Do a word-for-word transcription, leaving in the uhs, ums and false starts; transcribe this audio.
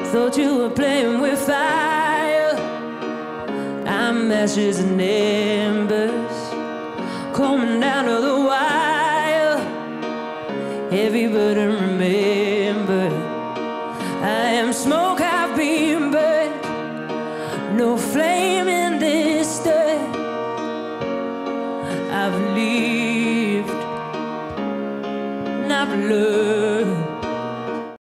Thought you were playing with fire. I'm ashes and embers coming down to the wire. Heavy burden, remember, I am smoke, I've been burned. No flame in this dirt. I've lived and I've learned.